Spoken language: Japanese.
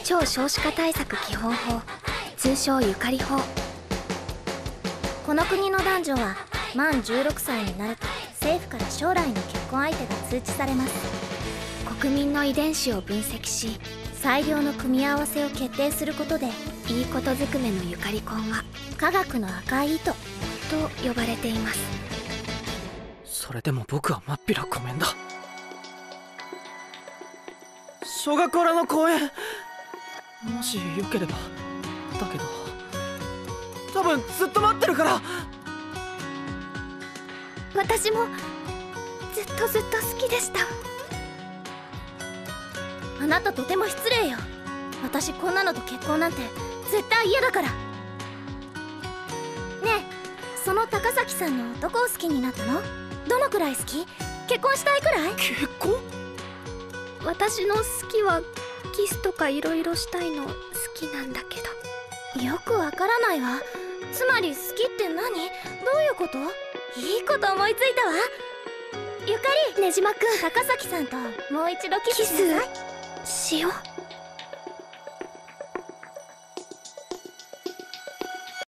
超少子化対策基本法、通称ゆかり法。この国の男女は満16歳になると政府から将来の結婚相手が通知されます。国民の遺伝子を分析し、最良の組み合わせを決定することで、いいことずくめのゆかり婚は科学の赤い糸と呼ばれています。 それでも僕はまっぴらごめんだ。小学校らの公園、もしよければだけど、多分ずっと待ってるから。 私もずっと好きでした。あなたとても失礼よ。私こんなのと結婚なんて絶対嫌だから。ねえ、その高崎さんのどこを好きになったの？どのくらい好き？結婚したいくらい？ 結婚？ 私の好きはキスとかいろいろしたいの好きなんだけど。よくわからないわ。つまり好きって何？どういうこと？いいこと思いついたわ。ゆかり、ねじまくん、高崎さんともう一度キスしなさい。しよう。